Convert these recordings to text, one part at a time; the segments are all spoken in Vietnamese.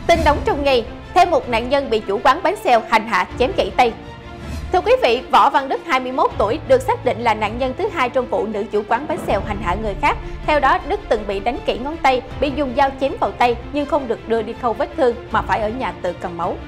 Tin nóng trong ngày, thêm một nạn nhân bị chủ quán bánh xèo hành hạ chém gãy tay. Thưa quý vị, Võ Văn Đức 21 tuổi được xác định là nạn nhân thứ hai trong vụ nữ chủ quán bánh xèo hành hạ người khác. Theo đó, Đức từng bị đánh gãy ngón tay, bị dùng dao chém vào tay nhưng không được đưa đi khâu vết thương mà phải ở nhà tự cầm máu.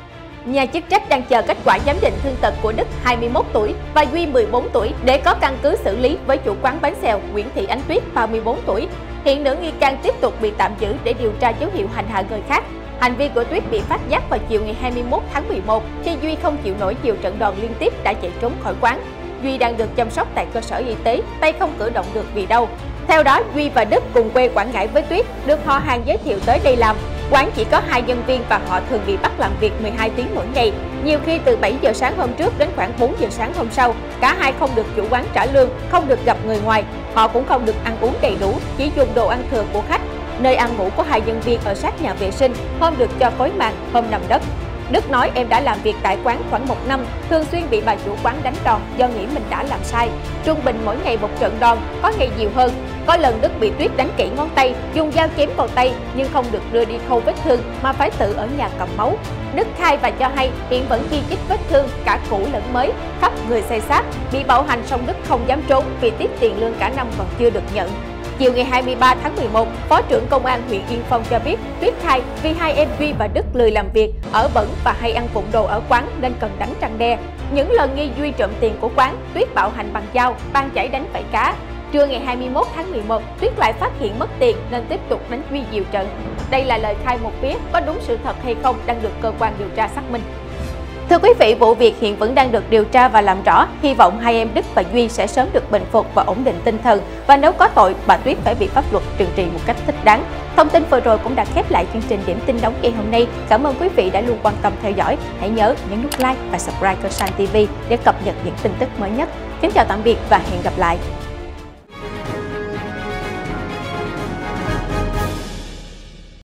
Nhà chức trách đang chờ kết quả giám định thương tật của Đức 21 tuổi và Duy 14 tuổi để có căn cứ xử lý với chủ quán bánh xèo Nguyễn Thị Ánh Tuyết 34 tuổi. Hiện nữ nghi can tiếp tục bị tạm giữ để điều tra dấu hiệu hành hạ người khác. Hành vi của Tuyết bị phát giác vào chiều ngày 21 tháng 11 khi Duy không chịu nổi nhiều trận đòn liên tiếp đã chạy trốn khỏi quán. Duy đang được chăm sóc tại cơ sở y tế, tay không cử động được vì đau. Theo đó, Duy và Đức cùng quê Quảng Ngãi với Tuyết, được họ hàng giới thiệu tới đây làm. Quán chỉ có 2 nhân viên và họ thường bị bắt làm việc 12 tiếng mỗi ngày. Nhiều khi từ 7 giờ sáng hôm trước đến khoảng 4 giờ sáng hôm sau, cả hai không được chủ quán trả lương, không được gặp người ngoài. Họ cũng không được ăn uống đầy đủ, chỉ dùng đồ ăn thừa của khách. Nơi ăn ngủ của 2 nhân viên ở sát nhà vệ sinh, hôm được cho phối màn, hôm nằm đất. Đức nói em đã làm việc tại quán khoảng 1 năm, thường xuyên bị bà chủ quán đánh đòn do nghĩ mình đã làm sai. Trung bình mỗi ngày một trận đòn, có ngày nhiều hơn. Có lần Đức bị Tuyết đánh gãy ngón tay, dùng dao chém vào tay nhưng không được đưa đi khâu vết thương mà phải tự ở nhà cầm máu. Đức khai và cho hay hiện vẫn chi chít vết thương cả cũ lẫn mới, khắp người xây xát, bị bạo hành song Đức không dám trốn vì tiếc tiền lương cả năm còn chưa được nhận. Chiều ngày 23 tháng 11, Phó trưởng Công an huyện Yên Phong cho biết Tuyết khai vì hai em Duy và Đức lười làm việc, ở bẩn và hay ăn vụng đồ ở quán nên cần đánh răn đe. Những lần nghi Duy trộm tiền của quán, Tuyết bạo hành bằng dao, ban chảy đánh vảy cá. Trưa ngày 21 tháng 11, Tuyết lại phát hiện mất tiền nên tiếp tục đánh Duy nhiều trận. Đây là lời khai một phía, có đúng sự thật hay không đang được cơ quan điều tra xác minh. Thưa quý vị, vụ việc hiện vẫn đang được điều tra và làm rõ. Hy vọng hai em Đức và Duy sẽ sớm được bình phục và ổn định tinh thần. Và nếu có tội, bà Tuyết phải bị pháp luật trừng trị một cách thích đáng. Thông tin vừa rồi cũng đã khép lại chương trình Điểm tin nóng ngày hôm nay. Cảm ơn quý vị đã luôn quan tâm theo dõi. Hãy nhớ nhấn nút like và subscribe kênh San TV để cập nhật những tin tức mới nhất. Kính chào tạm biệt và hẹn gặp lại.